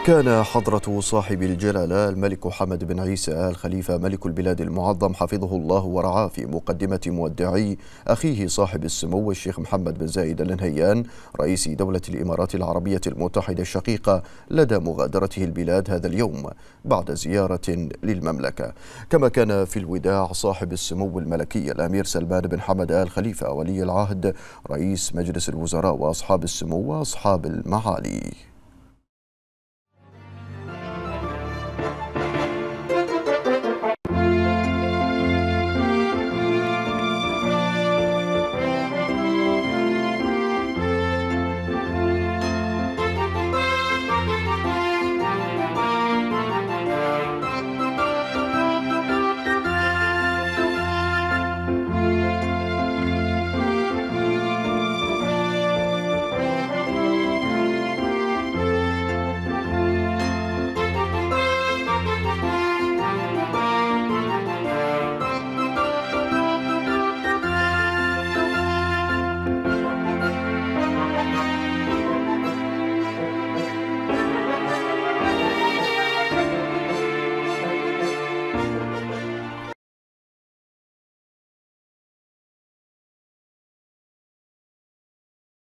كان حضرة صاحب الجلالة الملك حمد بن عيسى آل خليفة ملك البلاد المعظم حفظه الله ورعاه في مقدمة مودعي أخيه صاحب السمو الشيخ محمد بن زايد آل نهيان رئيس دولة الإمارات العربية المتحدة الشقيقة لدى مغادرته البلاد هذا اليوم بعد زيارة للمملكة. كما كان في الوداع صاحب السمو الملكي الأمير سلمان بن حمد آل خليفة ولي العهد رئيس مجلس الوزراء وأصحاب السمو وأصحاب المعالي.